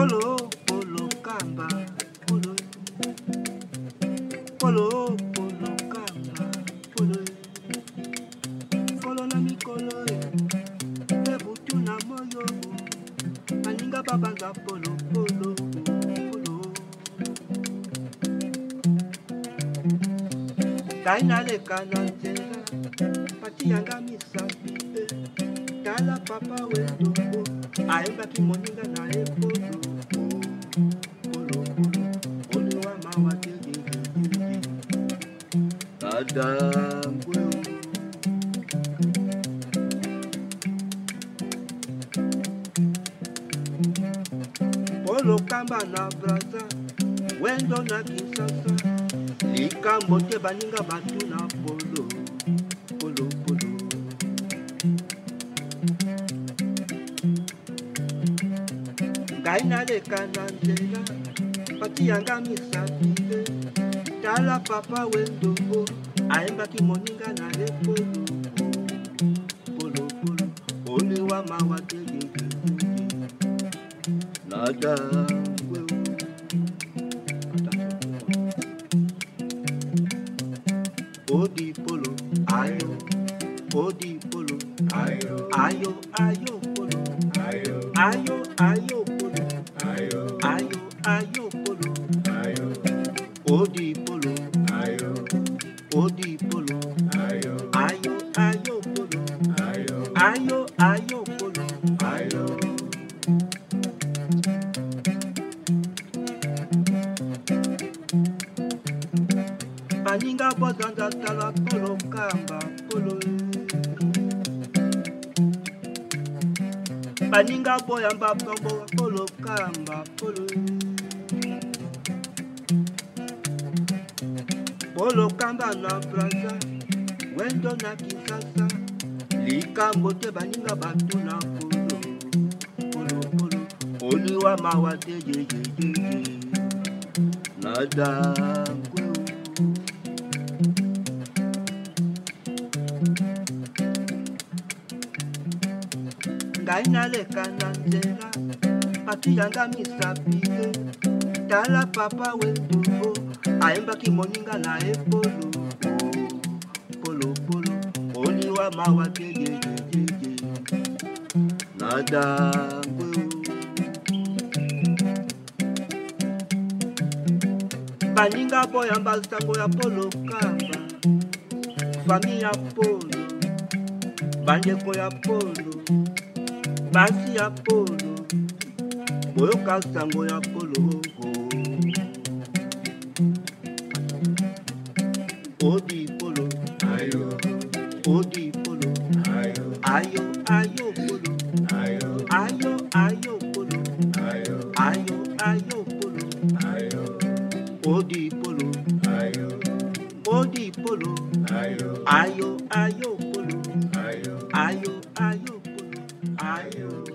Polo, polo, kamba, polo. Polo, polo, kamba, polo. Polo na mikolo, ebutu na moyo. Maninga babanza polo, polo, polo. Kaina leka na nzela, pati yanga misapi. Tala papa wendo, aemba ki moninga na epolo. Polo, polo, polo wa mawa tege. Adangwe. Polo kamba na braza, wendo na Kinshasa. Likambo te baninga batu na polo, polo, polo. Gaina leka na nzela, pati yanga misapile. Tala papa wendo, aemba ki moninga na epolo. Polo, polo, oli wa mawa tege. Nada. Odi polo, ayo, odi polo, ayo, ayo, ayo polo, ayo, ayo, ayo polo, ayo, ayo, ayo polo, ayo, odi polo, ayo, odi polo, ayo, ayo, ayo polo, ayo, ayo, ayo polo, ayo. Baninga bozanda tala polo kamba polo. Baninga boyamba pombo polo kamba polo. Polo kamba na braza, wendo na Kinshasa. Likambo te baninga batu na polo. Polo, polo, oliwa mawa te je. Nada. Gaina leka na nzela, pati yanga misapile. Tala papa wendo, aemba ki moninga na epolo. Polo, polo, oli wa mawa tege. Nada. Baninga boyamba sango ya polo kamba, fami ya polo, bandeko ya polo. Basi ya polo, boyoka sango ya polo. Odi polo, ayo, odi polo, ayo, ayo, ayo polo, ayo, ayo, ayo polo, ayo, ayo, ayo polo, ayo, odi polo, ayo, odi polo, ayo, ayo, ayo polo, ayo, ayo, ayo polo. Ayo.